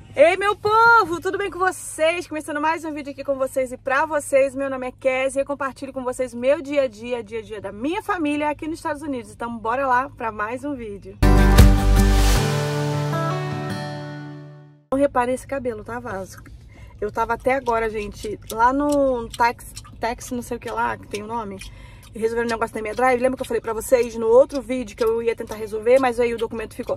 Ei, meu povo, tudo bem com vocês? Começando mais um vídeo aqui com vocês e pra vocês. Meu nome é Kézia e eu compartilho com vocês o meu dia a dia da minha família aqui nos Estados Unidos. Então bora lá pra mais um vídeo. Não reparem esse cabelo, tá, vaso? Eu tava até agora, gente, lá no Tax não sei o que lá, que tem o nome, resolvendo um negócio da minha drive. Lembra que eu falei pra vocês no outro vídeo que eu ia tentar resolver, mas aí o documento ficou...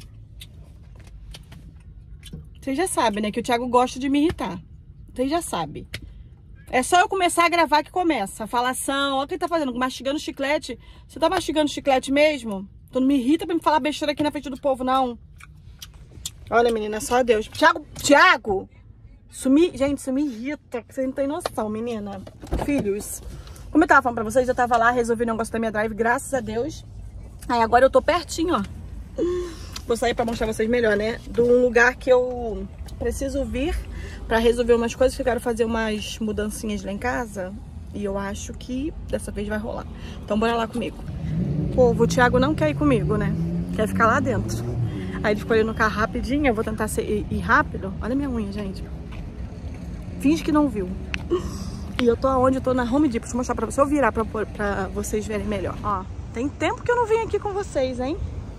Vocês já sabem, né? Que o Thiago gosta de me irritar. Vocês já sabem. É só eu começar a gravar que começa. A falação, olha o que ele tá fazendo, mastigando chiclete. Você tá mastigando chiclete mesmo? Então não me irrita pra me falar besteira aqui na frente do povo, não. Olha, menina, só Deus. Thiago! Gente, isso me irrita. Vocês não têm noção, menina. Filhos. Como eu tava falando pra vocês, eu tava lá, resolvi o negócio da minha drive, graças a Deus. Aí agora eu tô pertinho, ó. Vou sair pra mostrar vocês melhor, né? De um lugar que eu preciso vir pra resolver umas coisas, que eu quero fazer umas mudancinhas lá em casa. E eu acho que dessa vez vai rolar. Então bora lá comigo. Povo, o Thiago não quer ir comigo, né? Quer ficar lá dentro. Aí ele ficou ali no carro rapidinho. Eu vou tentar ir rápido. Olha minha unha, gente. Finge que não viu. E eu tô aonde? Eu tô na Home Depot. Deixa eu mostrar pra vocês. Eu virar pra vocês verem melhor. Ó, tem tempo que eu não venho aqui com vocês, hein?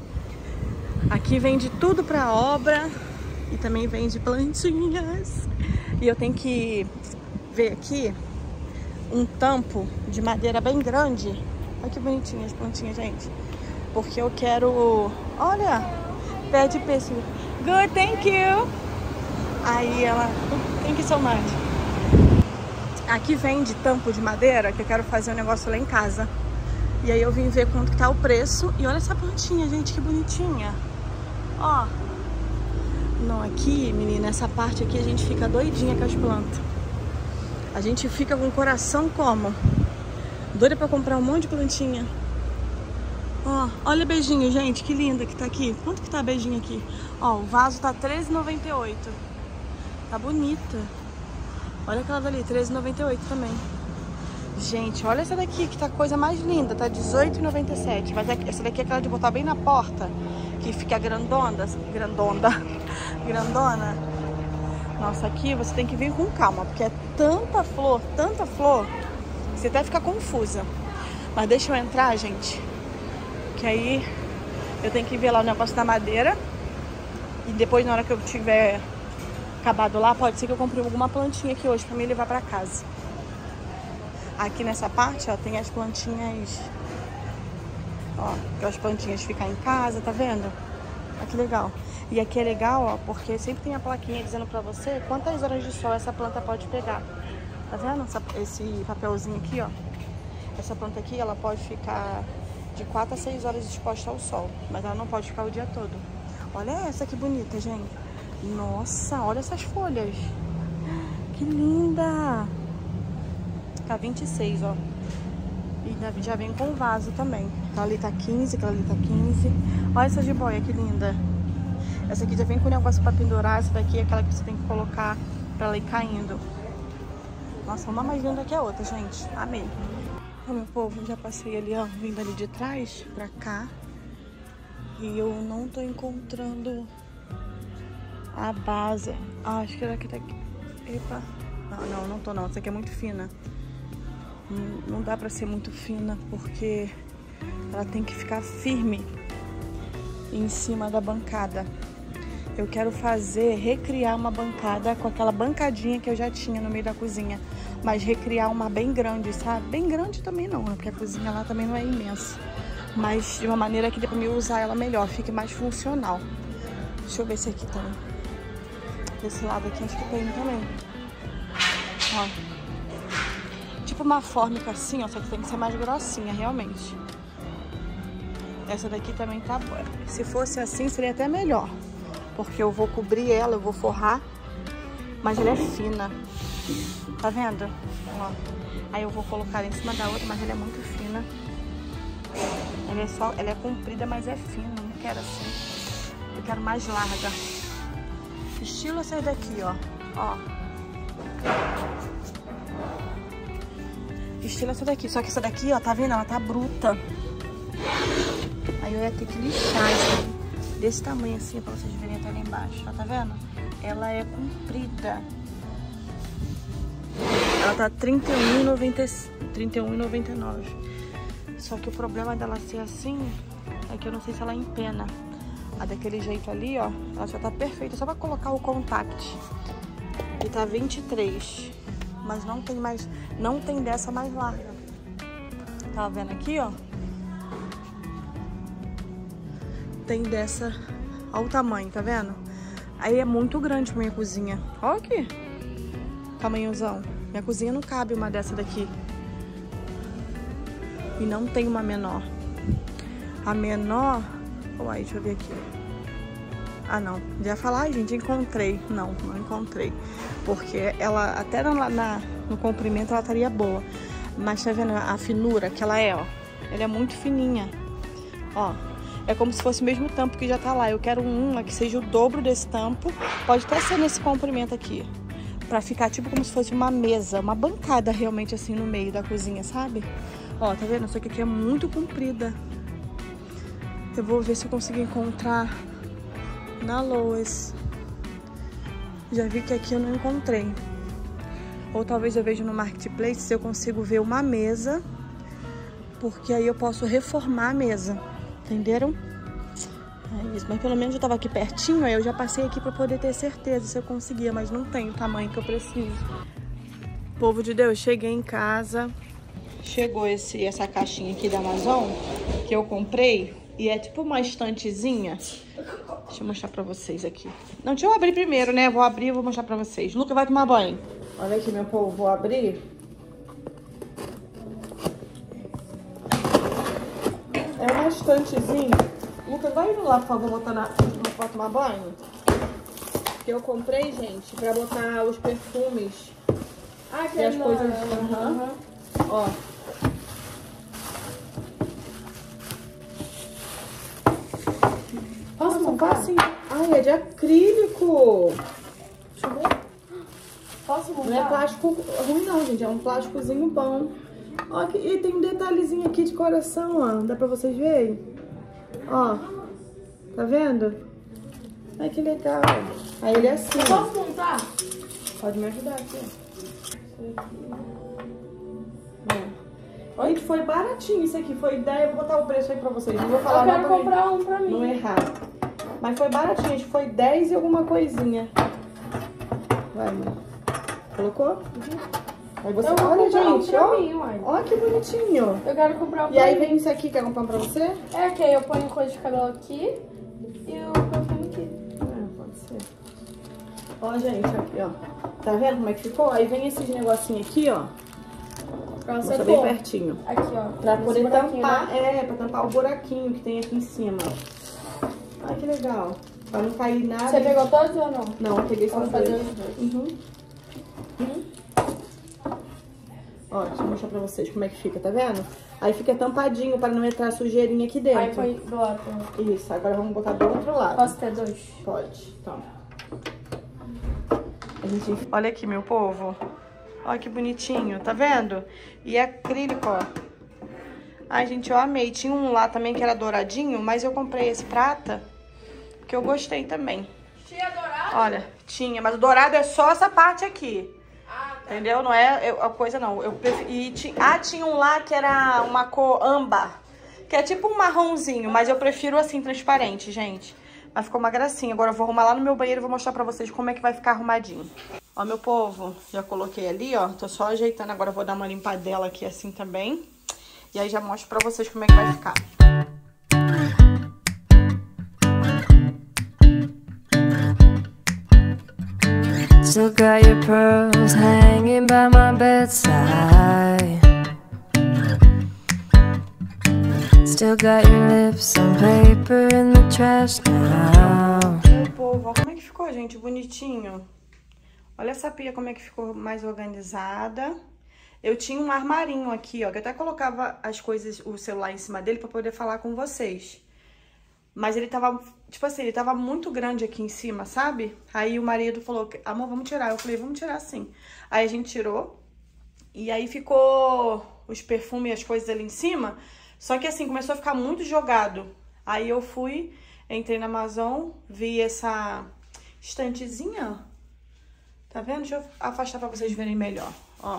Aqui vende tudo pra obra e também vende plantinhas. E eu tenho que ver aqui um tampo de madeira bem grande. Olha que bonitinhas as plantinhas, gente. Porque eu quero... Olha, pé de pêssego. Good, thank you. Aí ela... Thank you so much. Aqui vende tampo de madeira que eu quero fazer um negócio lá em casa. E aí eu vim ver quanto que tá o preço. E olha essa plantinha, gente, que bonitinha. Ó. Não, aqui, menina, essa parte aqui a gente fica doidinha com as plantas. A gente fica com o coração como? Doida pra comprar um monte de plantinha. Ó, olha beijinho, gente, que linda que tá aqui. Quanto que tá a beijinho aqui? Ó, o vaso tá R$13,98. Tá bonita. Olha aquela dali, R$13,98 também. Gente, olha essa daqui, que tá a coisa mais linda. Tá R$18,97. Mas essa daqui é aquela de botar bem na porta, que fica grandona. Nossa, aqui você tem que vir com calma, porque é tanta flor, que você até fica confusa. Mas deixa eu entrar, gente, que aí eu tenho que ver lá o negócio da madeira. E depois, na hora que eu tiver acabado lá, pode ser que eu compre alguma plantinha aqui hoje pra me levar pra casa. Aqui nessa parte, ó, tem as plantinhas. Ó, as plantinhas ficam em casa, tá vendo? Olha que legal. E aqui é legal, ó, porque sempre tem a plaquinha dizendo pra você quantas horas de sol essa planta pode pegar. Tá vendo? Esse papelzinho aqui, ó. Essa planta aqui, ela pode ficar de 4 a 6 horas exposta ao sol. Mas ela não pode ficar o dia todo. Olha essa que bonita, gente. Nossa, olha essas folhas. Que linda! Tá 26, ó. E já vem com vaso também. Aquela ali tá 15, aquela ali tá 15. Olha essa jiboia, que linda. Essa aqui já vem com negócio pra pendurar. Essa daqui é aquela que você tem que colocar pra ela ir caindo. Nossa, uma mais linda que a outra, gente. Amei. Ó, meu povo, já passei ali, ó, vindo ali de trás pra cá. E eu não tô encontrando a base. Ah, acho que ela aqui tá aqui. Epa. Não tô não. Essa aqui é muito fina. Não dá pra ser muito fina, porque ela tem que ficar firme em cima da bancada. Eu quero recriar uma bancada com aquela bancadinha que eu já tinha no meio da cozinha. Mas recriar uma bem grande, sabe? Bem grande também não, né? Porque a cozinha lá também não é imensa. Mas de uma maneira que dê pra mim usar ela melhor, fique mais funcional. Deixa eu ver se aqui tem. Desse lado aqui acho que tem também. Ó. Tipo uma fórmica assim, ó, só que tem que ser mais grossinha, realmente. Essa daqui também tá boa. Se fosse assim, seria até melhor. Porque eu vou cobrir ela, eu vou forrar. Mas ela é fina. Tá vendo? Ó. Aí eu vou colocar ela em cima da outra, mas ela é muito fina. Ela é comprida, mas é fina. Eu não quero assim. Eu quero mais larga. Estilo essa daqui, ó. Ó. Estilo essa daqui. Só que essa daqui, ó, tá vendo? Ela tá bruta. Aí eu ia ter que lixar isso desse tamanho assim, pra vocês verem até lá embaixo. Ó, tá vendo? ela é comprida. Ela tá R$31,99. Só que o problema dela ser assim é que eu não sei se ela empena. A daquele jeito ali, ó, ela já tá perfeita. Só pra colocar o contact. E tá 23. Mas não tem mais, não tem dessa mais larga. Tá vendo aqui, ó? Tem dessa, olha o tamanho, tá vendo? Aí é muito grande pra minha cozinha. Olha aqui, tamanhozão. Minha cozinha não cabe uma dessa daqui. E não tem uma menor. A menor, uai, deixa eu ver aqui. Ah, não. Já ia falar, gente, encontrei. Não encontrei. Porque ela, até no comprimento, ela estaria boa. Mas tá vendo a finura que ela é, ó? Ela é muito fininha. Ó, é como se fosse o mesmo tampo que já tá lá. Eu quero uma que seja o dobro desse tampo. Pode até ser nesse comprimento aqui. Pra ficar tipo como se fosse uma mesa, uma bancada realmente assim no meio da cozinha, sabe? Ó, tá vendo? Só que aqui é muito comprida. Eu vou ver se eu consigo encontrar na Lowe's. Já vi que aqui eu não encontrei. Ou talvez eu veja no Marketplace se eu consigo ver uma mesa. Porque aí eu posso reformar a mesa. Entenderam? É isso. Mas pelo menos eu tava aqui pertinho. Aí eu já passei aqui pra poder ter certeza se eu conseguia. Mas não tem o tamanho que eu preciso. Povo de Deus, cheguei em casa. Chegou essa caixinha aqui da Amazon. Que eu comprei. E é tipo uma estantezinha. Deixa eu mostrar pra vocês aqui. Não, deixa eu abrir primeiro, né? Vou abrir e vou mostrar pra vocês. Luca, vai tomar banho. Olha aqui, meu povo. Vou abrir. É uma estantezinha. Lucas, vai indo lá, por favor, botar pra tomar banho. Que eu comprei, gente, pra botar os perfumes. Ah, que e as coisas. Ó. Posso montar? Assim. Ai, é de acrílico. Deixa eu ver. Posso montar? Não é plástico ruim não, gente. É um plásticozinho bom. Ó, e tem um detalhezinho aqui de coração, ó. Dá pra vocês verem? Ó. Tá vendo? Ai, que legal. Aí ele é assim. Eu posso montar? Pode me ajudar aqui, ó. Olha, foi baratinho isso aqui. Foi ideia. Eu vou botar o preço aí pra vocês. Não vou falar eu quero não comprar um pra mim. não errar. Mas foi baratinho. Acho que foi 10 e alguma coisinha. Vai, mãe. Colocou? Uhum. Aí você, Eu vou olha, comprar um gente, pra ó. mim, uai. Olha que bonitinho. Eu quero comprar um E aí pra mim. vem isso aqui, quer comprar pra você? É, que aí eu ponho coisa de cabelo aqui e o perfume aqui. Pode ser. Ó, gente, aqui, ó. Tá vendo como é que ficou? Aí vem esses negocinhos aqui, ó. Pra você Mostra bem pôr. pertinho. Aqui, ó. Pra nesse poder buraquinho, tampar, né? pra tampar o buraquinho que tem aqui em cima. Ai, que legal. Pra não cair nada. Você pegou todos ou não? Não, eu peguei só Vamos dois. fazer os dois. Uhum. Ó, deixa eu mostrar pra vocês como é que fica, tá vendo? Aí fica tampadinho para não entrar sujeirinha aqui dentro. Aí põe do lado. Isso, agora vamos botar do outro lado. Posso ter dois? Pode, toma. Olha aqui, meu povo. Olha que bonitinho, tá vendo? E é acrílico, ó. Ai, gente, eu amei. Tinha um lá também que era douradinho, mas eu comprei esse prata, porque eu gostei também. Tinha dourado? Olha, tinha, mas o dourado é só essa parte aqui. Ah, tá. Entendeu? Não é a coisa, não. Eu preferi... tinha um lá que era uma cor âmbar, que é tipo um marronzinho, mas eu prefiro assim, transparente, gente. Mas ficou uma gracinha. Agora eu vou arrumar lá no meu banheiro e vou mostrar pra vocês como é que vai ficar arrumadinho. Ó, meu povo, já coloquei ali, ó. Tô só ajeitando. Agora eu vou dar uma limpadela aqui assim também. E aí já mostro pra vocês como é que vai ficar. Still got your pearls hanging by my bedside. Still got your lips on paper in the trash now. Meu povo, ó como é que ficou, gente, bonitinho. Olha essa pia como é que ficou mais organizada. Eu tinha um armarinho aqui, ó, que eu até colocava as coisas, o celular em cima dele pra poder falar com vocês. Mas ele tava, tipo assim, ele tava muito grande aqui em cima, sabe? Aí o marido falou, amor, vamos tirar. Eu falei, vamos tirar sim. Aí a gente tirou. E aí ficou os perfumes e as coisas ali em cima. Só que assim, começou a ficar muito jogado. Aí eu fui, entrei na Amazon, vi essa estantezinha, ó. Tá vendo? Deixa eu afastar pra vocês verem melhor, ó.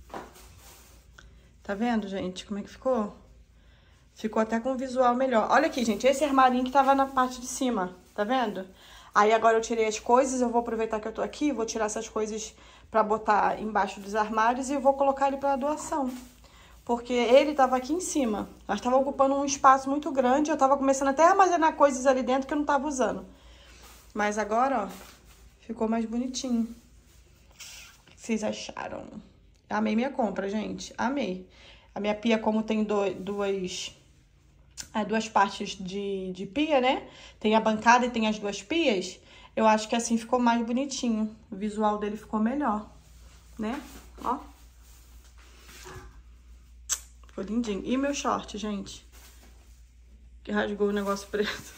Tá vendo, gente, como é que ficou? Ficou até com um visual melhor. Olha aqui, gente, esse armarinho que tava na parte de cima, tá vendo? Aí agora eu tirei as coisas, eu vou aproveitar que eu tô aqui, vou tirar essas coisas pra botar embaixo dos armários e vou colocar ele pra doação. Porque ele tava aqui em cima, mas tava ocupando um espaço muito grande, eu tava começando até a armazenar coisas ali dentro que eu não tava usando. Mas agora, ó, ficou mais bonitinho. O que vocês acharam? Amei minha compra, gente, amei. A minha pia, como tem duas partes de pia, né? Tem a bancada e tem as duas pias. Eu acho que assim ficou mais bonitinho. O visual dele ficou melhor, né? Ó. Ficou lindinho. E meu short, gente? Que rasgou o negócio preto.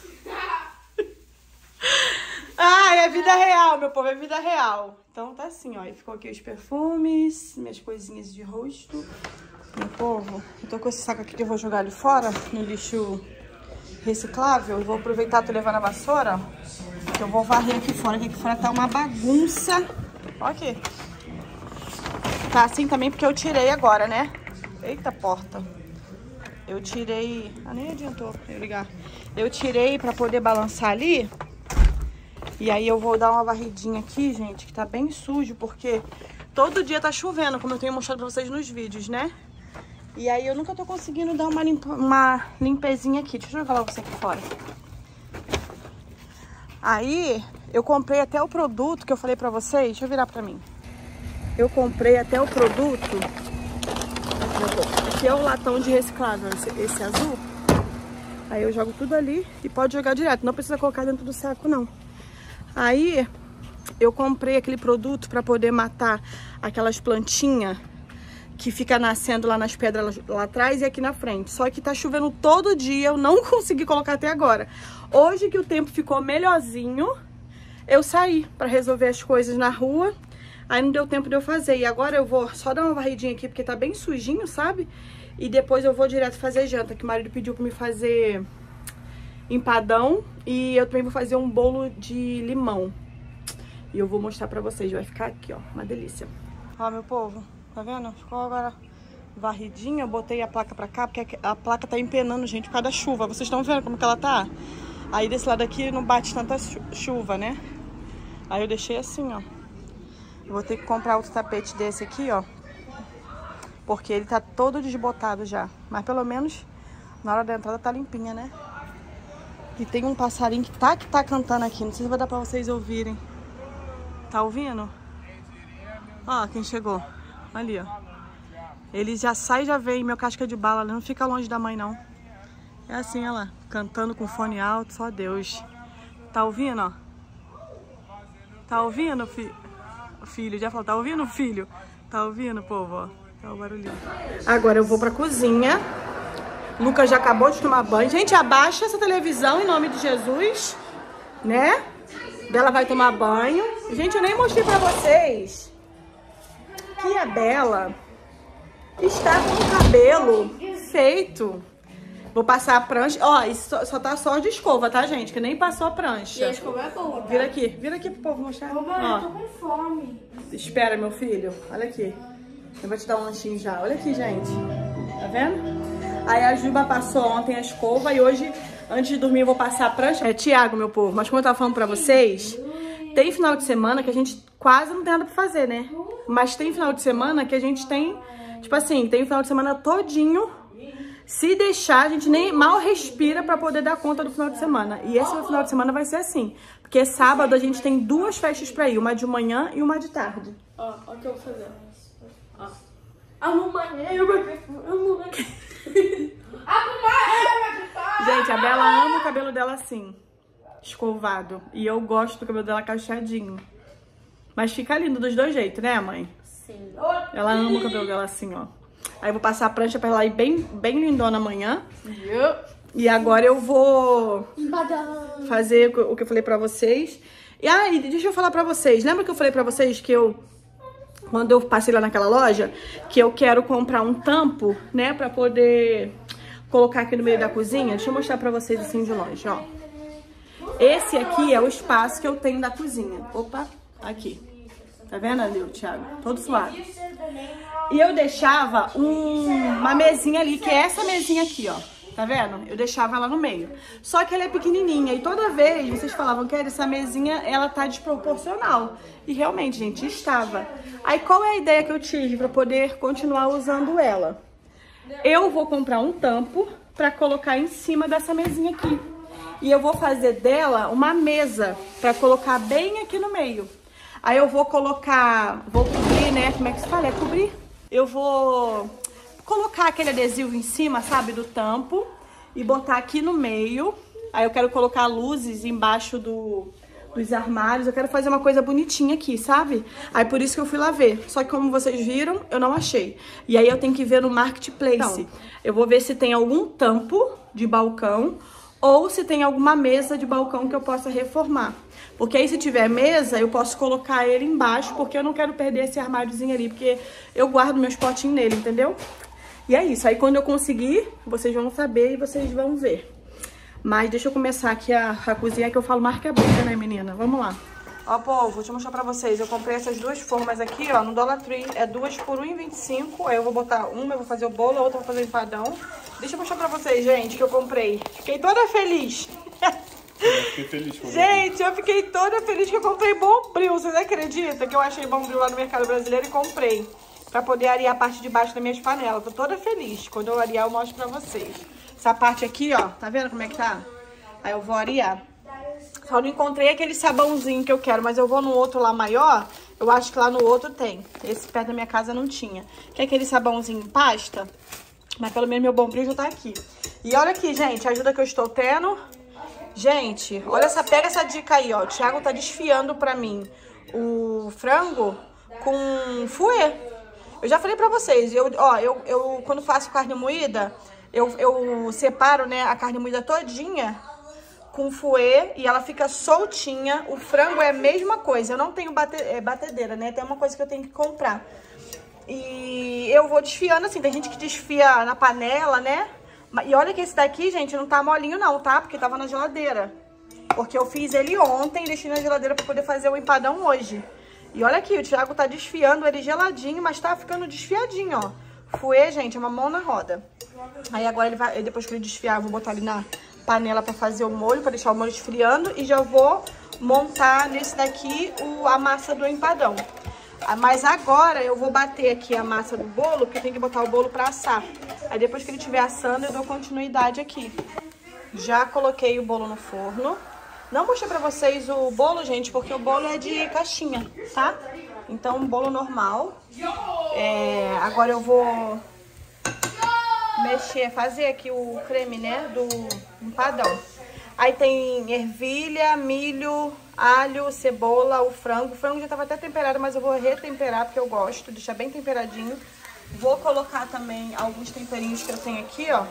Ah, é vida real, meu povo, é vida real. Então tá assim, ó. E ficou aqui os perfumes, minhas coisinhas de rosto. Meu povo, eu tô com esse saco aqui que eu vou jogar ali fora, no lixo reciclável. Eu vou aproveitar, tô levando a vassoura, ó, que eu vou varrer aqui fora, que aqui fora tá uma bagunça. Ó aqui. Tá assim também porque eu tirei agora, né? Eita porta. Eu tirei... Ah, nem adiantou eu ligar. Eu tirei pra poder balançar ali. E aí eu vou dar uma varridinha aqui, gente, que tá bem sujo, porque todo dia tá chovendo, como eu tenho mostrado pra vocês nos vídeos, né? E aí eu nunca tô conseguindo dar uma limpezinha aqui. Deixa eu jogar você aqui fora. Aí eu comprei até o produto que eu falei pra vocês. Deixa eu virar pra mim. Eu comprei até o produto. Aqui é o latão de reciclável, esse azul. Aí eu jogo tudo ali e pode jogar direto. Não precisa colocar dentro do saco, não. Aí eu comprei aquele produto pra poder matar aquelas plantinhas que fica nascendo lá nas pedras lá atrás e aqui na frente. Só que tá chovendo todo dia, eu não consegui colocar até agora. Hoje que o tempo ficou melhorzinho, eu saí pra resolver as coisas na rua. Aí não deu tempo de eu fazer. E agora eu vou só dar uma varridinha aqui, porque tá bem sujinho, sabe? E depois eu vou direto fazer janta, que o marido pediu pra me fazer empadão. E eu também vou fazer um bolo de limão. E eu vou mostrar pra vocês, vai ficar aqui, ó, uma delícia. Ó, meu povo, tá vendo? Ficou agora varridinha, eu botei a placa pra cá, porque a placa tá empenando, gente, por causa da chuva. Vocês estão vendo como que ela tá? Aí desse lado aqui não bate tanta chuva, né? Aí eu deixei assim, ó. Eu vou ter que comprar outro tapete desse aqui, ó. Porque ele tá todo desbotado já. Mas pelo menos na hora da entrada tá limpinha, né? E tem um passarinho que tá cantando aqui. Não sei se vai dar pra vocês ouvirem. Tá ouvindo? Ó, quem chegou. Ali, ó. Ele já sai e já vem. Meu casca de bala, não fica longe da mãe, não. É assim, ó lá. Cantando com fone alto, só Deus. Tá ouvindo, ó? Tá ouvindo, filho? Já falou, tá ouvindo, filho? Tá ouvindo, povo, ó? Tá o barulhinho. Agora eu vou pra cozinha. Lucas já acabou de tomar banho. Gente, abaixa essa televisão em nome de Jesus, né? Bela vai tomar banho. Gente, eu nem mostrei pra vocês que a Bela está com o cabelo feito. Vou passar a prancha. Ó, isso só tá só de escova, tá, gente? Que nem passou a prancha. E a escova é boa, tá? Vira aqui pro povo mostrar. Ô, mãe, eu tô com fome. Espera, meu filho. Olha aqui. Eu vou te dar um lanchinho já. Olha aqui, gente. Tá vendo? Aí a Juba passou ontem a escova e hoje, antes de dormir, eu vou passar a prancha. É Thiago, meu povo. Mas como eu tava falando pra vocês, tem final de semana que a gente quase não tem nada pra fazer, né? Mas tem final de semana que a gente tem... Tipo assim, tem o final de semana todinho. Se deixar, a gente nem mal respira pra poder dar conta do final de semana. E esse final de semana vai ser assim. Porque sábado a gente tem 2 festas pra ir. Uma de manhã e uma de tarde. Ó o que eu vou fazer. Ó. Gente, a Bela ama o cabelo dela assim, escovado. E eu gosto do cabelo dela cacheadinho. Mas fica lindo dos dois jeitos, né, mãe? Sim. Ela ama o cabelo dela assim, ó. Aí eu vou passar a prancha pra ela ir bem lindona amanhã. E agora eu vou fazer o que eu falei pra vocês. E aí, deixa eu falar pra vocês. Lembra que eu falei pra vocês que quando eu passei lá naquela loja, que eu quero comprar um tampo, né, pra poder colocar aqui no meio da cozinha? Deixa eu mostrar pra vocês assim de longe, ó. Esse aqui é o espaço que eu tenho da cozinha. Opa, aqui. Tá vendo ali o Thiago? Todo suado. E eu deixava uma mesinha ali, que é essa mesinha aqui, ó. Tá vendo? Eu deixava ela no meio. Só que ela é pequenininha e toda vez vocês falavam que essa mesinha, ela tá desproporcional. E realmente, gente, estava. Aí qual é a ideia que eu tive pra poder continuar usando ela? Eu vou comprar um tampo pra colocar em cima dessa mesinha aqui. E eu vou fazer dela uma mesa pra colocar bem aqui no meio. Aí eu vou colocar, vou cobrir, né? Como é que se fala? É cobrir? Eu vou colocar aquele adesivo em cima, sabe, do tampo e botar aqui no meio. Aí eu quero colocar luzes embaixo dos armários. Eu quero fazer uma coisa bonitinha aqui, sabe? Aí por isso que eu fui lá ver. Só que como vocês viram, eu não achei. E aí eu tenho que ver no Marketplace. Então, eu vou ver se tem algum tampo de balcão ou se tem alguma mesa de balcão que eu possa reformar. Porque aí se tiver mesa, eu posso colocar ele embaixo, porque eu não quero perder esse armáriozinho ali, porque eu guardo meus potinhos nele, entendeu? E é isso. Aí quando eu conseguir, vocês vão saber e vocês vão ver. Mas deixa eu começar aqui a cozinha, que eu falo marca branca, né, menina? Vamos lá. Ó, povo, deixa eu mostrar pra vocês. Eu comprei essas duas formas aqui, ó, no Dollar Tree. É 2 por R$1,25. Aí eu vou botar uma, eu vou fazer o bolo, a outra eu vou fazer o empadão. Deixa eu mostrar pra vocês, gente, que eu comprei. Fiquei toda feliz. Eu fiquei feliz com gente, eu fiquei toda feliz que eu comprei Bombril. Vocês acreditam que eu achei Bombril lá no Mercado Brasileiro e comprei? Pra poder arear a parte de baixo das minhas panelas. Tô toda feliz. Quando eu arear, eu mostro pra vocês. Essa parte aqui, ó, tá vendo como é que tá? Aí eu vou arear. Só não encontrei aquele sabãozinho que eu quero, mas eu vou no outro lá maior. Eu acho que lá no outro tem. Esse perto da minha casa não tinha. Que é aquele sabãozinho em pasta. Mas pelo menos meu Bombril já tá aqui. E olha aqui, gente, a ajuda que eu estou tendo. Gente, olha pega essa dica aí, ó. O Thiago tá desfiando pra mim o frango com fouet. Eu já falei pra vocês, eu quando faço carne moída, eu separo, né, a carne moída todinha com fouet e ela fica soltinha. O frango é a mesma coisa. Eu não tenho batedeira, né? Tem uma coisa que eu tenho que comprar. E eu vou desfiando assim. Tem gente que desfia na panela, né? E olha que esse daqui, gente, não tá molinho não, tá? Porque tava na geladeira. Porque eu fiz ele ontem e deixei na geladeira pra poder fazer o empadão hoje. E olha aqui, o Thiago tá desfiando ele geladinho, mas tá ficando desfiadinho, ó. Fouet, gente, é uma mão na roda. Aí agora ele vai, depois que ele desfiar, eu vou botar ele na panela pra fazer o molho, pra deixar o molho esfriando. E já vou montar nesse daqui a massa do empadão. Mas agora eu vou bater aqui a massa do bolo, porque tem que botar o bolo pra assar. Aí depois que ele estiver assando, eu dou continuidade aqui. Já coloquei o bolo no forno. Não mostrei pra vocês o bolo, gente, porque o bolo é de caixinha, tá? Então, um bolo normal. Agora eu vou fazer aqui o creme, né, do empadão. Aí tem ervilha, milho, alho, cebola, o frango. O frango já tava até temperado, mas eu vou retemperar porque eu gosto, deixar bem temperadinho. Vou colocar também alguns temperinhos que eu tenho aqui, ó.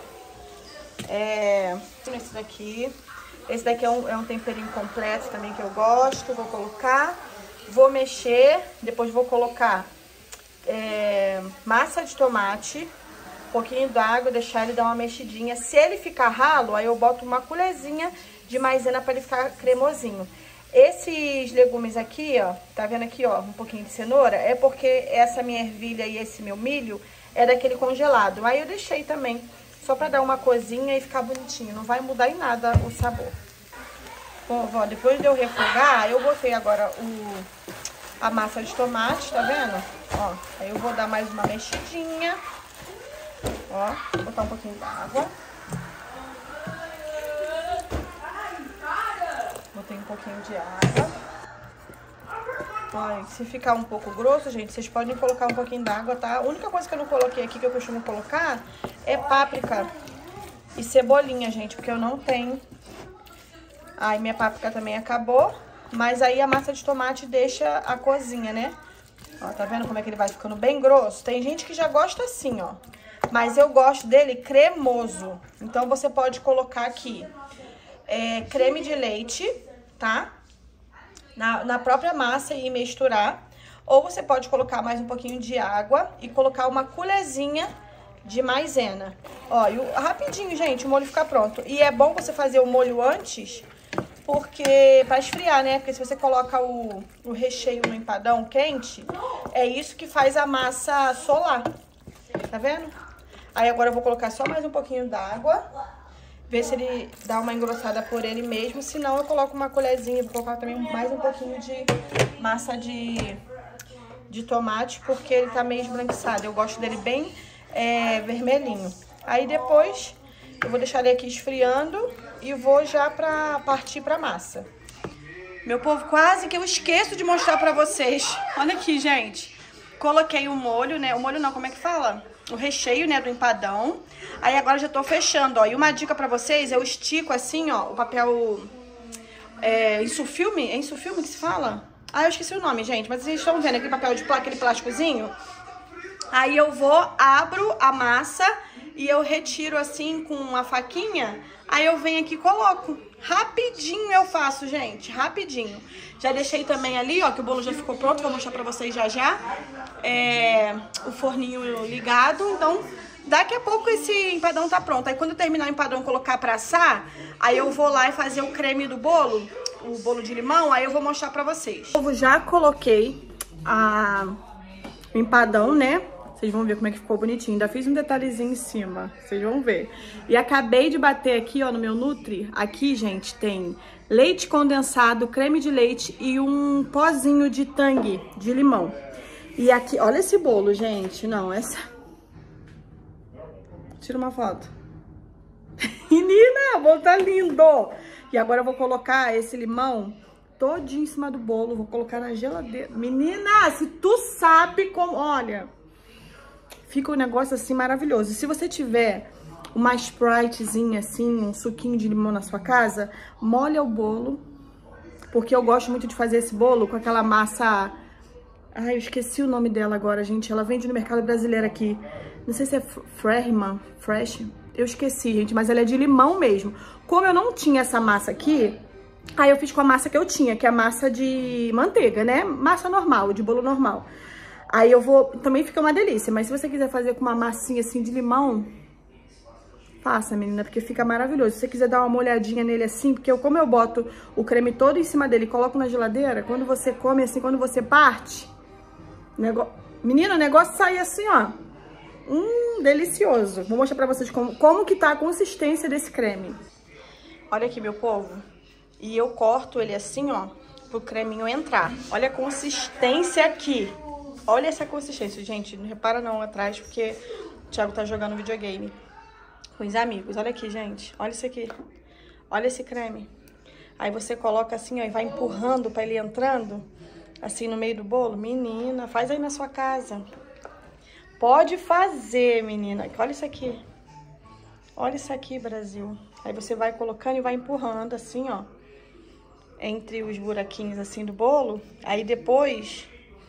Esse daqui. Esse daqui é um temperinho completo também que eu gosto. Vou colocar. Vou mexer. Depois vou colocar massa de tomate. Um pouquinho d'água, deixar ele dar uma mexidinha. Se ele ficar ralo, aí eu boto uma colherzinha de maisena para ele ficar cremosinho. Esses legumes aqui, ó, tá vendo aqui, ó, um pouquinho de cenoura? É porque essa minha ervilha e esse meu milho é daquele congelado. Aí eu deixei também, só pra dar uma cozinha e ficar bonitinho. Não vai mudar em nada o sabor. Bom, ó, depois de eu refogar, eu botei agora a massa de tomate, tá vendo? Ó, aí eu vou dar mais uma mexidinha. Ó, vou botar um pouquinho d'água. Botei um pouquinho de água. Ó, se ficar um pouco grosso, gente, vocês podem colocar um pouquinho d'água, tá? A única coisa que eu não coloquei aqui, que eu costumo colocar, é páprica e cebolinha, gente, porque eu não tenho. Aí minha páprica também acabou, mas aí a massa de tomate deixa a cozinha, né? Ó, tá vendo como é que ele vai ficando bem grosso? Tem gente que já gosta assim, ó. Mas eu gosto dele cremoso. Então, você pode colocar aqui creme de leite, tá? Na própria massa e misturar. Ou você pode colocar mais um pouquinho de água e colocar uma colherzinha de maisena. Ó, rapidinho, gente, o molho fica pronto. E é bom você fazer o molho antes, porque pra esfriar, né? Porque se você coloca o recheio no empadão quente, é isso que faz a massa solar. Tá vendo? Aí agora eu vou colocar só mais um pouquinho d'água, ver se ele dá uma engrossada por ele mesmo. Se não, eu coloco uma colherzinha, vou colocar também mais um pouquinho de massa de tomate, porque ele tá meio esbranquiçado. Eu gosto dele bem vermelhinho. Aí depois eu vou deixar ele aqui esfriando e vou já partir pra massa. Meu povo, quase que eu esqueço de mostrar pra vocês. Olha aqui, gente. Coloquei o molho, né? O molho não, como é que fala? O recheio, né, do empadão. Aí agora já tô fechando, ó. E uma dica pra vocês, eu estico assim, ó, o papel insufilme. É insufilme que se fala? Ah, eu esqueci o nome, gente. Mas vocês estão vendo aquele papel de aquele plásticozinho? Aí eu abro a massa e eu retiro assim com a faquinha. Aí eu venho aqui e coloco. Rapidinho eu faço, gente. Rapidinho. Já deixei também ali, ó, que o bolo já ficou pronto. Vou mostrar pra vocês já. O forninho ligado. Então, daqui a pouco esse empadão tá pronto. Aí quando eu terminar o empadão e colocar pra assar, aí eu vou lá e fazer o creme do bolo, o bolo de limão. Aí eu vou mostrar pra vocês. Eu já coloquei o empadão, né? Vocês vão ver como é que ficou bonitinho. Ainda fiz um detalhezinho em cima. Vocês vão ver. E acabei de bater aqui, ó, no meu Nutri. Aqui, gente, tem leite condensado, creme de leite e um pozinho de tangue de limão. E aqui, olha esse bolo, gente. Não, essa... Tira uma foto. Menina, o bolo tá lindo. E agora eu vou colocar esse limão todinho em cima do bolo. Vou colocar na geladeira. Menina, se tu sabe como... Olha... Fica um negócio assim maravilhoso. E se você tiver uma Spritezinha assim, um suquinho de limão na sua casa, molha o bolo. Porque eu gosto muito de fazer esse bolo com aquela massa... Ai, eu esqueci o nome dela agora, gente. Ela vende no mercado brasileiro aqui. Não sei se é Fresh. Eu esqueci, gente, mas ela é de limão mesmo. Como eu não tinha essa massa aqui, aí eu fiz com a massa que eu tinha, que é a massa de manteiga, né? Massa normal, de bolo normal. Aí eu vou... Também fica uma delícia. Mas se você quiser fazer com uma massinha assim de limão, faça, menina, porque fica maravilhoso. Se você quiser dar uma molhadinha nele assim, porque como eu boto o creme todo em cima dele e coloco na geladeira, quando você come assim, quando você parte... Menina, o negócio sai assim, ó. Delicioso. Vou mostrar pra vocês como que tá a consistência desse creme. Olha aqui, meu povo. E eu corto ele assim, ó, pro creminho entrar. Olha a consistência aqui. Olha essa consistência, gente. Não repara não atrás, porque o Thiago tá jogando videogame com os amigos. Olha aqui, gente. Olha isso aqui. Olha esse creme. Aí você coloca assim, ó, e vai empurrando pra ele entrando, assim, no meio do bolo. Menina, faz aí na sua casa. Pode fazer, menina. Olha isso aqui. Olha isso aqui, Brasil. Aí você vai colocando e vai empurrando, assim, ó, entre os buraquinhos, assim, do bolo. Aí depois...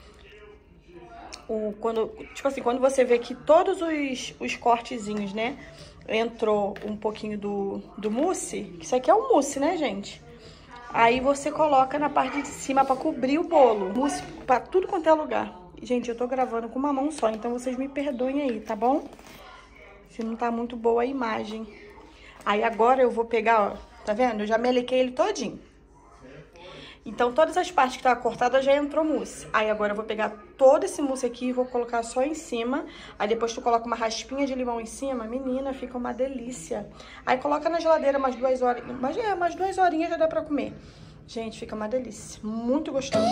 Quando você vê que todos os cortezinhos, né, entrou um pouquinho do mousse, isso aqui é o mousse, né, gente? Aí você coloca na parte de cima pra cobrir o bolo. Mousse pra tudo quanto é lugar. Gente, eu tô gravando com uma mão só, então vocês me perdoem aí, tá bom? Se não tá muito boa a imagem. Aí agora eu vou pegar, ó, tá vendo? Eu já melequei ele todinho. Então, todas as partes que estavam cortadas já entrou mousse. Aí, agora eu vou pegar todo esse mousse aqui e vou colocar só em cima. Aí, depois tu coloca uma raspinha de limão em cima. Menina, fica uma delícia. Aí, coloca na geladeira umas 2 horas. Umas 2 horinhas já dá pra comer. Gente, fica uma delícia. Muito gostoso.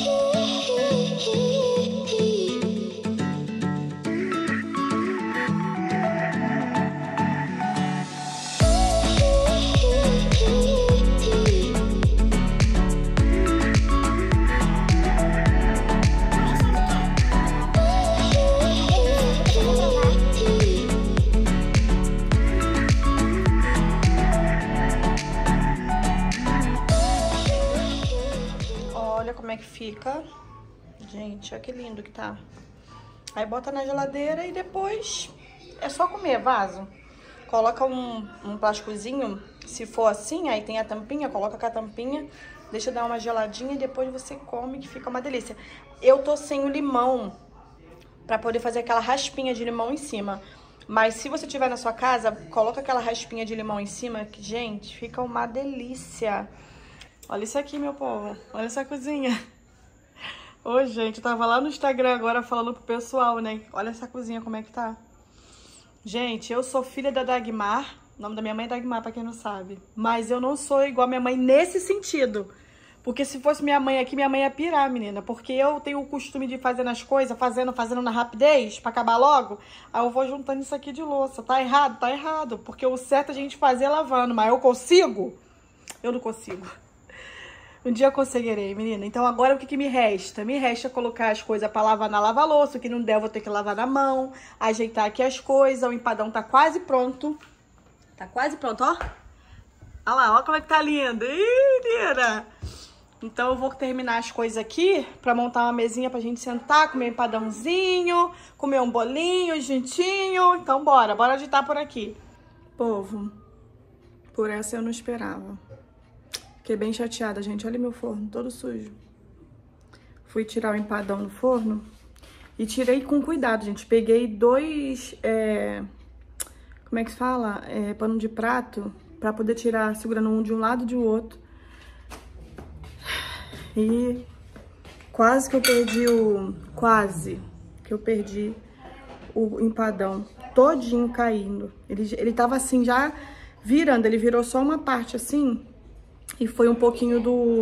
Como é que fica. Gente, olha que lindo que tá. Aí bota na geladeira e depois é só comer, vaso. Coloca um plásticozinho, se for assim, aí tem a tampinha, coloca com a tampinha, deixa dar uma geladinha e depois você come, que fica uma delícia. Eu tô sem o limão pra poder fazer aquela raspinha de limão em cima. Mas se você tiver na sua casa, coloca aquela raspinha de limão em cima, que, gente, fica uma delícia. Olha isso aqui, meu povo. Olha essa cozinha. Ô, gente, eu tava lá no Instagram agora falando pro pessoal, né? Olha essa cozinha como é que tá. Gente, eu sou filha da Dagmar. O nome da minha mãe é Dagmar, pra quem não sabe. Mas eu não sou igual a minha mãe nesse sentido. Porque se fosse minha mãe aqui, minha mãe ia pirar, menina. Porque eu tenho o costume de fazer as coisas, fazendo na rapidez, pra acabar logo. Aí eu vou juntando isso aqui de louça. Tá errado? Tá errado. Porque o certo é a gente fazer lavando. Mas eu consigo? Eu não consigo. Um dia eu conseguirei, menina. Então agora o que me resta? Me resta colocar as coisas pra lavar na lava-louça. O que não der eu vou ter que lavar na mão. Ajeitar aqui as coisas. O empadão tá quase pronto. Tá quase pronto, ó. Olha lá, ó como é que tá lindo. Ih, menina. Então eu vou terminar as coisas aqui pra montar uma mesinha pra gente sentar, comer um empadãozinho, comer um bolinho juntinho. Então bora agitar por aqui. Povo, por essa eu não esperava. Fiquei bem chateada, gente. Olha meu forno, todo sujo. Fui tirar o empadão no forno e tirei com cuidado, gente. Peguei dois, como é que fala? Pano de prato pra poder tirar, segurando um de um lado e de outro. E quase que eu perdi o empadão todinho caindo. Ele tava assim já virando, ele virou só uma parte assim. E foi um pouquinho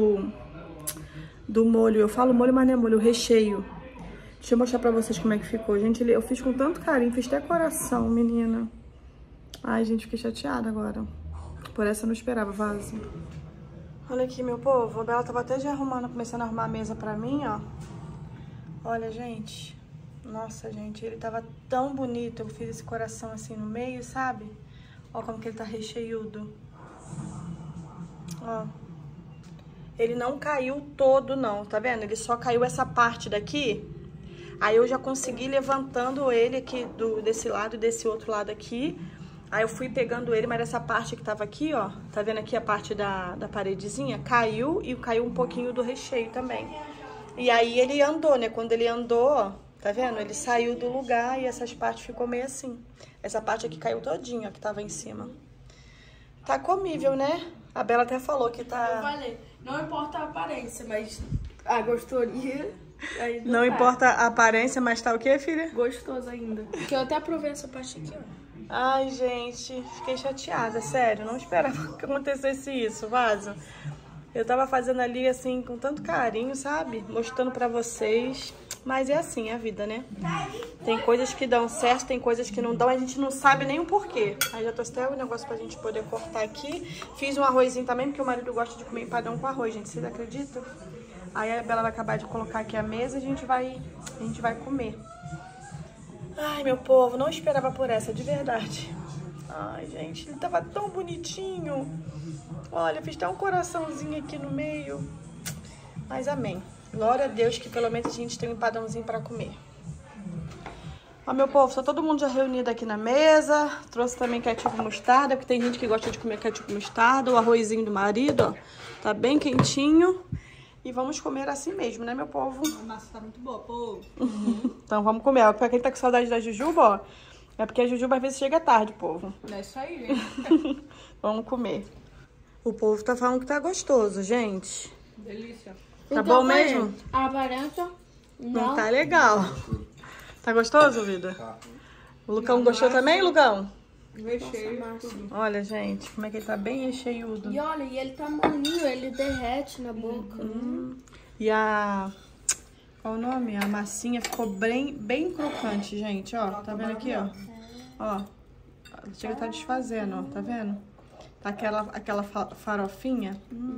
do molho. Eu falo molho, mas não é molho, o recheio. Deixa eu mostrar pra vocês como é que ficou. Gente, eu fiz com tanto carinho, fiz até coração, menina. Ai, gente, fiquei chateada agora. Por essa eu não esperava, vaso. Olha aqui, meu povo. A Bela tava até já começando a arrumar a mesa pra mim, ó. Olha, gente. Nossa, gente, ele tava tão bonito. Eu fiz esse coração assim no meio, sabe? Ó como que ele tá recheiudo. Ó, ele não caiu todo não, tá vendo? Ele só caiu essa parte daqui. Aí eu já consegui levantando ele aqui desse lado e desse outro lado aqui. Aí eu fui pegando ele, mas essa parte que tava aqui, ó, tá vendo aqui a parte da paredezinha? Caiu e caiu um pouquinho do recheio também. E aí ele andou, né? Quando ele andou, ó, tá vendo? Ele saiu do lugar e essas partes ficou meio assim. Essa parte aqui caiu todinha, ó, que tava em cima. Tá comível, né? A Bela até falou que tá... Eu falei, não importa a aparência, mas a gostoria... Não importa a aparência, mas tá o quê, filha? Gostoso ainda. Porque eu até aprovei essa parte aqui, ó. Ai, gente, fiquei chateada, sério. Não esperava que acontecesse isso, vaso. Eu tava fazendo ali, assim, com tanto carinho, sabe? Mostrando pra vocês. Mas é assim, é a vida, né? Tem coisas que dão certo, tem coisas que não dão, a gente não sabe nem o porquê. Aí já tô até o negócio pra gente poder cortar aqui. Fiz um arrozinho também, porque o marido gosta de comer empadão com arroz, gente. Vocês acreditam? Aí a Bela vai acabar de colocar aqui a mesa e a gente vai comer. Ai, meu povo, não esperava por essa, de verdade. Ai, gente, ele tava tão bonitinho. Olha, fiz até um coraçãozinho aqui no meio. Mas amém. Glória a Deus que pelo menos a gente tem um empadãozinho pra comer. Ó, meu povo, tá todo mundo já reunido aqui na mesa. Trouxe também ketchup e mostarda, porque tem gente que gosta de comer ketchup e mostarda. O arrozinho do marido, ó, tá bem quentinho. E vamos comer assim mesmo, né, meu povo? A massa tá muito boa, povo. Então vamos comer. Ó, pra quem tá com saudade da Jujuba, ó, é porque a Jujuba às vezes chega tarde, povo. É isso aí, gente. Vamos comer. O povo tá falando que tá gostoso, gente. Delícia. Tá bom mesmo? A aparência Não tá legal. Tá gostoso, vida? Tá. O Lucão gostou também, Lucão? recheio. Olha, gente, como é que ele tá bem recheiudo. E olha, e ele tá molinho, ele derrete na boca. E a... Qual o nome? A massinha ficou bem crocante, gente, ó. Tá vendo aqui, ó? Ó. Chega a tá desfazendo, ó. Tá vendo? Tá aquela farofinha.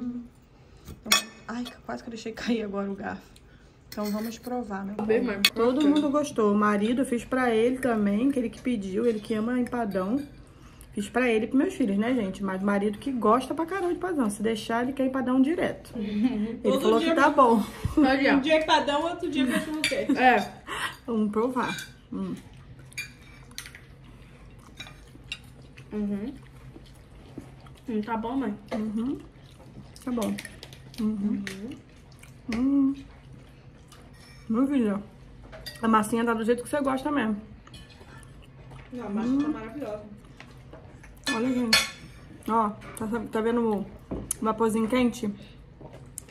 Ai, quase que eu deixei cair agora o garfo. Então vamos provar, né? Todo mundo gostou. O marido, eu fiz pra ele também, que ele que pediu, ele que ama empadão. Fiz pra ele e pros meus filhos, né, gente? Mas o marido que gosta pra caramba de empadão. Se deixar, ele quer empadão direto. Ele falou que tá bom. Um dia empadão, outro dia cachorro quente. É. Vamos provar. Tá bom, mãe? Tá bom. Meu filho, a massinha tá do jeito que você gosta mesmo. Não, a massa tá maravilhosa. Olha, gente. Ó, tá vendo o vaporzinho quente?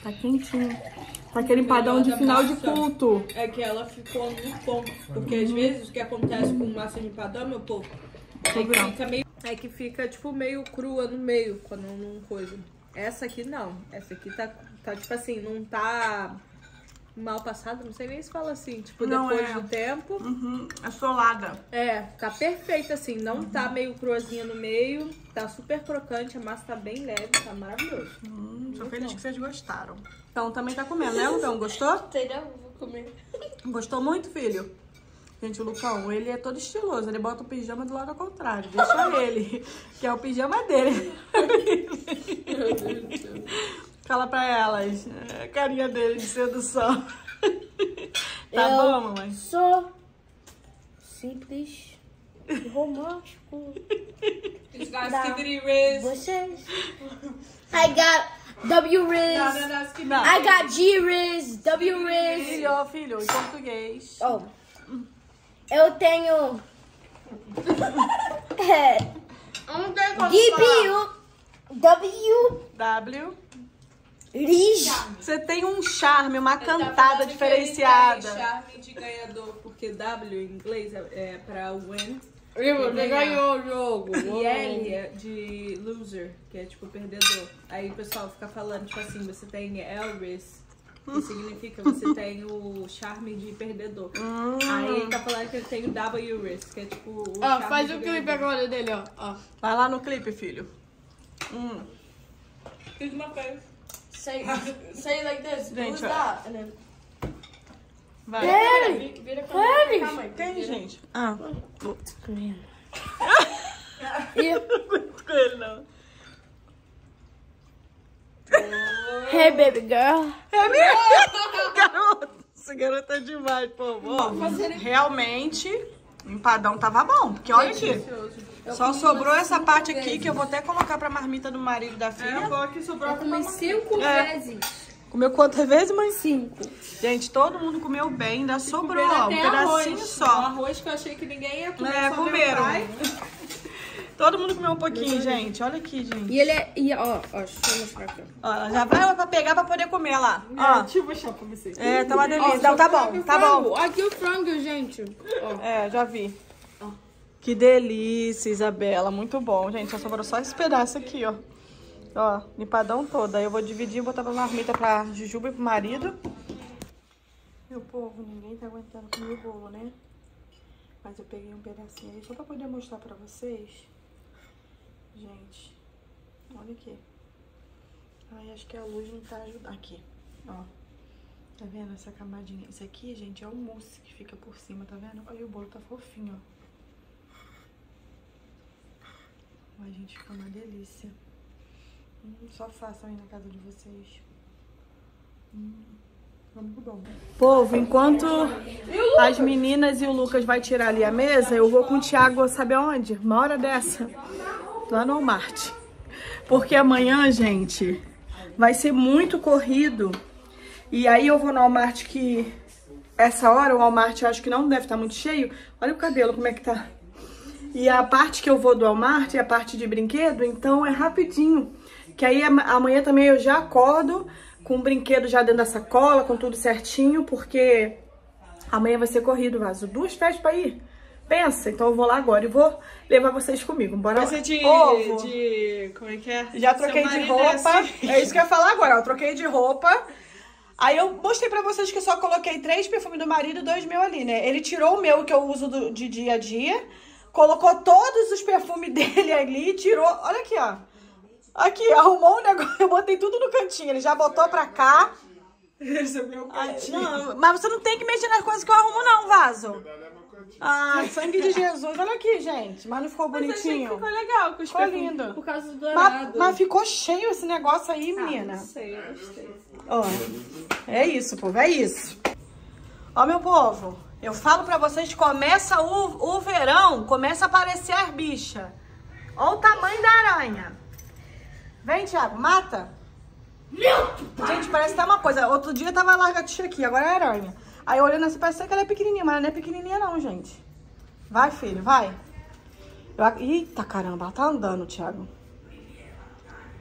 Tá quentinho. Tá aquele empadão de final de culto. É que ela ficou muito bom. Porque às vezes o que acontece com massa de empadão, meu povo, é que fica tipo meio crua no meio, quando não coisa. Essa aqui não. Essa aqui tá tipo assim, não tá mal passada, não sei nem se fala assim, tipo, não, depois do tempo. Assolada. É, tá perfeita assim, não tá meio cruazinha no meio, tá super crocante, a massa tá bem leve, tá maravilhoso. Tô feliz que vocês gostaram. Então também tá comendo, né, Lucão? Gostou? Sei não, vou comer. Gostou muito, filho? Gente, o Lucão, ele é todo estiloso, ele bota o pijama do lado ao contrário, deixa ele, que é o pijama dele. Meu Deus do céu. Fala pra elas, a carinha dele de sedução. Tá bom, mamãe? Sou simples e romântico. Vocês. I got W-Riz. I got G-Riz. W-Riz. Filho, em português. Oh. Eu tenho. DPU. W. Riz. Você tem um charme, uma cantada diferenciada. Charme de ganhador, porque W em inglês é pra win. Você ganhou o jogo. E L é de loser, que é tipo perdedor. Aí o pessoal fica falando, tipo assim, você tem Elvis, que significa você tem o charme de perdedor. Aí ele tá falando que ele tem o W-Riz, que é tipo o charme faz de o clipe ganhador. agora dele, ó. Vai lá no clipe, filho. Fiz uma coisa. Say like this. Gente, Who's that? And then... Vai. Vira Quem, gente? Ah. E... Não aguento com ele, não. Hey, baby girl. É mesmo? Garota. Essa garota é demais, pô. Realmente, o empadão tava bom. Porque olha aqui. Só sobrou essa parte aqui que eu vou até colocar pra marmita do marido da filha. sobrou Comi 5 vezes. Comeu quantas vezes, mãe? 5. Gente, todo mundo comeu bem, ainda sobrou, ó, um pedacinho O só. arroz que eu achei que ninguém ia comer. só Comeram. meu pai. Todo mundo comeu um pouquinho, gente. Olha aqui, gente. E ele é... ó, deixa eu mostrar aqui. Ó, ela já vai pra pegar pra poder comer lá. Ó. Deixa eu mostrar pra vocês. É, tá uma delícia. Não, tá bom, tá bom. Aqui o frango, gente. É, já vi. Que delícia, Isabela. Muito bom, gente. Só sobrou só esse pedaço aqui, ó. Ó, empadão todo. Aí eu vou dividir e botar pra marmita pra Jujuba e pro marido. Meu povo, ninguém tá aguentando comer o bolo, né? Mas eu peguei um pedacinho aí só pra poder mostrar pra vocês. Gente, olha aqui. Ai, acho que a luz não tá ajudando. Aqui, ó. Tá vendo essa camadinha? Isso aqui, gente, é o mousse que fica por cima, tá vendo? Olha, o bolo tá fofinho, ó. Ai, gente, fica uma delícia. Só façam aí na casa de vocês. Muito bom. Povo, enquanto as meninas e o Lucas vai tirar ali a mesa, eu vou com o Thiago, sabe aonde? Uma hora dessa, lá no Walmart. Porque amanhã, gente, vai ser muito corrido. E aí eu vou no Walmart que... Essa hora o Walmart eu acho que não deve estar muito cheio. Olha o cabelo, como é que tá. E a parte que eu vou do Walmart é a parte de brinquedo, então é rapidinho. Que aí amanhã também eu já acordo com o brinquedo já dentro da sacola, com tudo certinho, porque amanhã vai ser corrido, Vaso. 2 festas pra ir. Pensa, então eu vou lá agora e vou levar vocês comigo. Bora lá. Vai ser Ovo. como é que é? Já troquei de roupa. É isso que eu ia falar agora, eu troquei de roupa. Aí eu mostrei pra vocês que eu só coloquei 3 perfumes do marido e 2 meus ali, né? Ele tirou o meu que eu uso de dia a dia, colocou todos os perfumes dele ali, tirou... Olha aqui, ó. Aqui, arrumou um negócio, eu botei tudo no cantinho, ele já botou pra cá. Esse é o meu cantinho. Não, mas você não tem que mexer nas coisas que eu arrumo não, Vaso. Ah, sangue de Jesus, olha aqui, gente. Mas não ficou bonitinho? Ficou legal com os Ficou lindo. Por causa do dourado. Mas ficou cheio esse negócio aí, menina. Não sei, eu gostei. Ó, é isso, povo, é isso. Ó, meu povo, eu falo pra vocês, começa o verão, começa a aparecer as bichas. Ó o tamanho da aranha. Vem, Thiago, mata. Gente, parece até uma coisa. Outro dia tava a lagartixa aqui, agora é aranha. Aí olhando assim, parece que ela é pequenininha, mas ela não é pequenininha não, gente. Vai, filho, vai. Eita, caramba, ela tá andando, Thiago.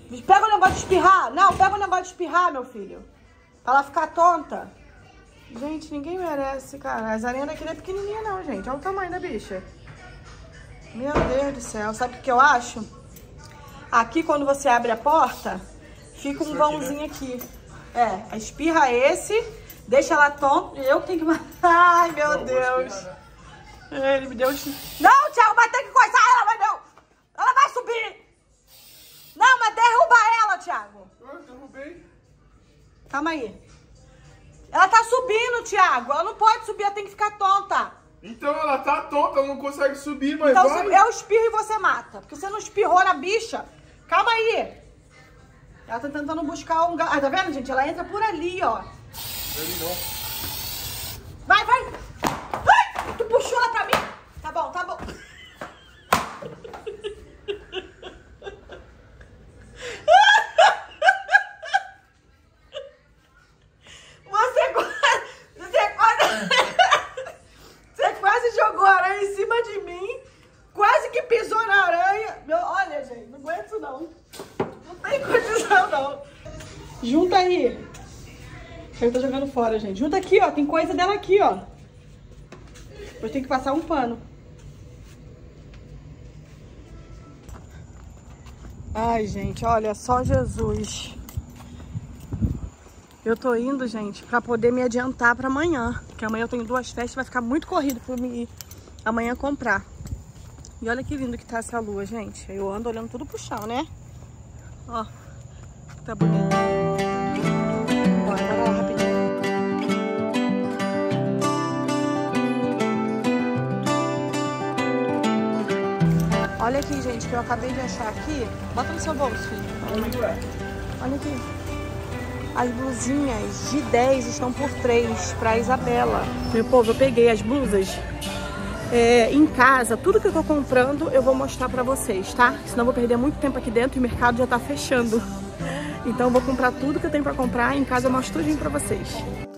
Pega o negócio de espirrar. Não, pega o negócio de espirrar, meu filho. Pra ela ficar tonta. Gente, ninguém merece, cara. As aranhas daqui não é pequenininha não, gente. Olha o tamanho da bicha. Meu Deus do céu. Sabe o que eu acho? Aqui, quando você abre a porta, fica um vãozinho aqui. É, espirra esse, deixa ela tonta. Eu tenho que matar. Ai, meu Deus. Ele me deu... Não, Thiago, mas tem que coisar ela, mas não. Ela vai subir. Não, mas derruba ela, Thiago. Eu derrubei. Calma aí. Ela tá subindo, Thiago. Ela não pode subir, ela tem que ficar tonta. Então ela tá tonta, ela não consegue subir, mas Então vai. eu espirro e você mata. Porque você não espirrou na bicha. Calma aí. Ela tá tentando buscar um... Ah, tá vendo, gente? Ela entra por ali, ó. Ele não. Vai, vai. Ai, tu puxou ela pra mim. Tá bom, tá bom. Você quase jogou a aranha em cima de mim. Quase que pisou na aranha. Olha, gente, não aguento isso não. Não tem condição, não. Junta aí. Eu tô jogando fora, gente. Junta aqui, ó. Tem coisa dela aqui, ó. Depois tem que passar um pano. Ai, gente, olha, só Jesus. Eu tô indo, gente, pra poder me adiantar pra amanhã. Porque amanhã eu tenho 2 festas, vai ficar muito corrido pra me ir amanhã comprar. E olha que lindo que tá essa lua, gente. Eu ando olhando tudo pro chão, né? Ó, tá bonito. Bora lá rapidinho. Olha aqui, gente, que eu acabei de achar aqui. Bota no seu bolso, filho. Olha aqui. As blusinhas de 10 estão por 3 pra Isabela. Meu povo, eu peguei as blusas em casa. Tudo que eu tô comprando eu vou mostrar pra vocês, tá? Senão eu vou perder muito tempo aqui dentro e o mercado já tá fechando. Então eu vou comprar tudo que eu tenho pra comprar. Em casa eu mostro tudinho pra vocês.